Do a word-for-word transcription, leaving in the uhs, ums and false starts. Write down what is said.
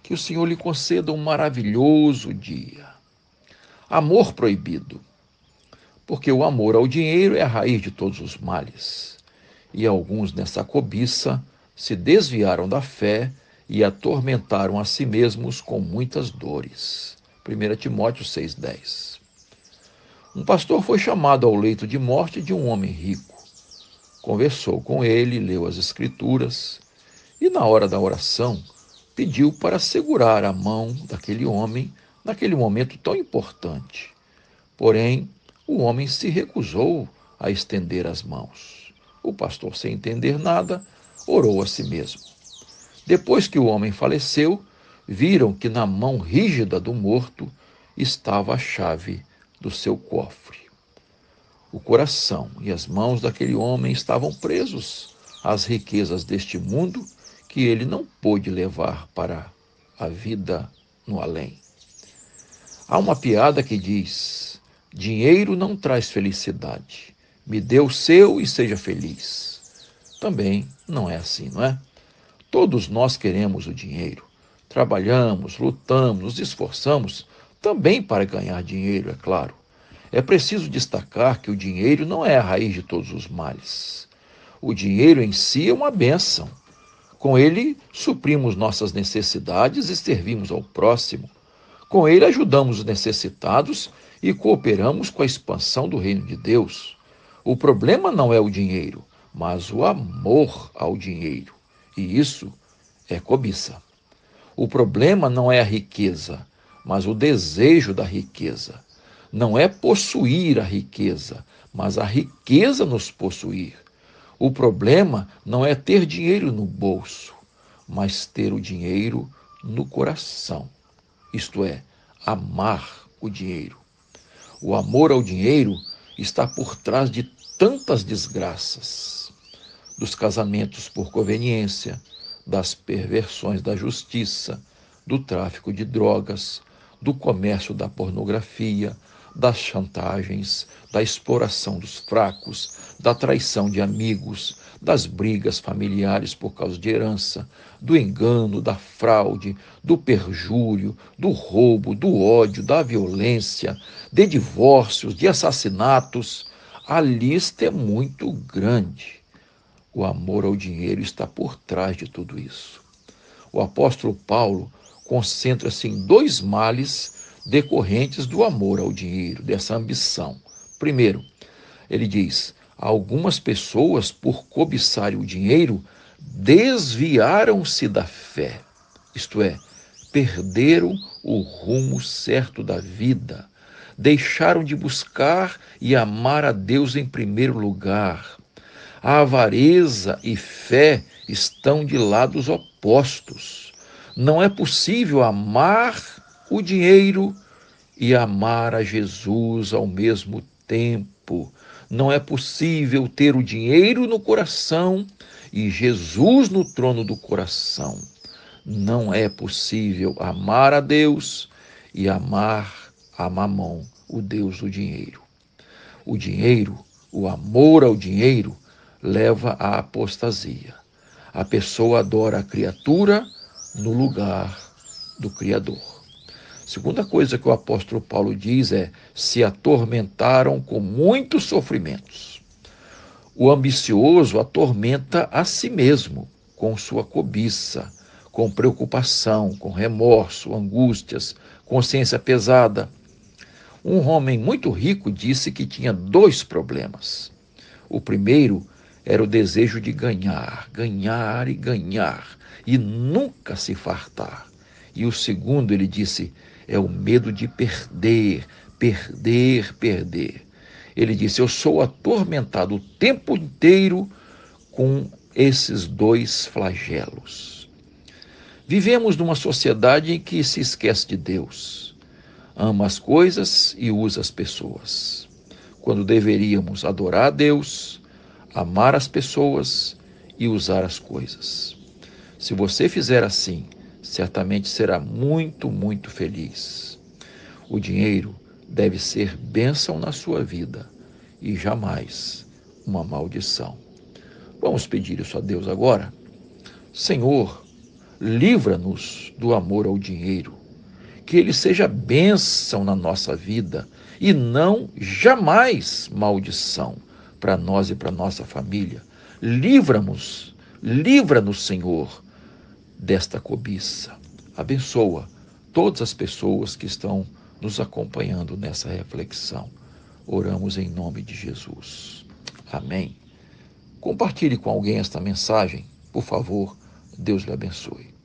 Que o Senhor lhe conceda um maravilhoso dia. Amor proibido. Porque o amor ao dinheiro é a raiz de todos os males. E alguns nessa cobiça se desviaram da fé e atormentaram a si mesmos com muitas dores. primeira Timóteo seis, dez. Um pastor foi chamado ao leito de morte de um homem rico. Conversou com ele, leu as Escrituras e, na hora da oração, pediu para segurar a mão daquele homem naquele momento tão importante. Porém, o homem se recusou a estender as mãos. O pastor, sem entender nada, orou a si mesmo. Depois que o homem faleceu, viram que na mão rígida do morto estava a chave do seu cofre. O coração e as mãos daquele homem estavam presos às riquezas deste mundo que ele não pôde levar para a vida no além. Há uma piada que diz: dinheiro não traz felicidade. Me dê o seu e seja feliz. Também não é assim, não é? Todos nós queremos o dinheiro. Trabalhamos, lutamos, nos esforçamos também para ganhar dinheiro, é claro. É preciso destacar que o dinheiro não é a raiz de todos os males. O dinheiro em si é uma bênção. Com ele, suprimos nossas necessidades e servimos ao próximo. Com ele, ajudamos os necessitados e cooperamos com a expansão do reino de Deus. O problema não é o dinheiro, mas o amor ao dinheiro. E isso é cobiça. O problema não é a riqueza, mas o desejo da riqueza. Não é possuir a riqueza, mas a riqueza nos possuir. O problema não é ter dinheiro no bolso, mas ter o dinheiro no coração. Isto é, amar o dinheiro. O amor ao dinheiro está por trás de tantas desgraças. Dos casamentos por conveniência, das perversões da justiça, do tráfico de drogas, do comércio da pornografia, das chantagens, da exploração dos fracos, da traição de amigos, das brigas familiares por causa de herança, do engano, da fraude, do perjúrio, do roubo, do ódio, da violência, de divórcios, de assassinatos. A lista é muito grande. O amor ao dinheiro está por trás de tudo isso. O apóstolo Paulo concentra-se em dois males decorrentes do amor ao dinheiro, dessa ambição. Primeiro, ele diz: algumas pessoas, por cobiçarem o dinheiro, desviaram-se da fé. Isto é, perderam o rumo certo da vida, deixaram de buscar e amar a Deus em primeiro lugar. A avareza e fé estão de lados opostos. Não é possível amar o dinheiro e amar a Jesus ao mesmo tempo. Não é possível ter o dinheiro no coração e Jesus no trono do coração. Não é possível amar a Deus e amar a Mamon, o Deus do dinheiro. O dinheiro, o amor ao dinheiro, leva à apostasia. A pessoa adora a criatura no lugar do Criador. Segunda coisa que o apóstolo Paulo diz é: se atormentaram com muitos sofrimentos. O ambicioso atormenta a si mesmo com sua cobiça, com preocupação, com remorso, angústias, consciência pesada. Um homem muito rico disse que tinha dois problemas. O primeiro era o desejo de ganhar, ganhar e ganhar, e nunca se fartar. E o segundo, ele disse, é o medo de perder, perder, perder. Ele disse: eu sou atormentado o tempo inteiro com esses dois flagelos. Vivemos numa sociedade em que se esquece de Deus, ama as coisas e usa as pessoas, quando deveríamos adorar a Deus, amar as pessoas e usar as coisas. Se você fizer assim, certamente será muito, muito feliz. O dinheiro deve ser bênção na sua vida e jamais uma maldição. Vamos pedir isso a Deus agora? Senhor, livra-nos do amor ao dinheiro. Que ele seja bênção na nossa vida e não jamais maldição para nós e para nossa família. Livra-nos, livra-nos, Senhor, desta cobiça. Abençoa todas as pessoas que estão nos acompanhando nessa reflexão. Oramos em nome de Jesus. Amém. Compartilhe com alguém esta mensagem, por favor. Deus lhe abençoe.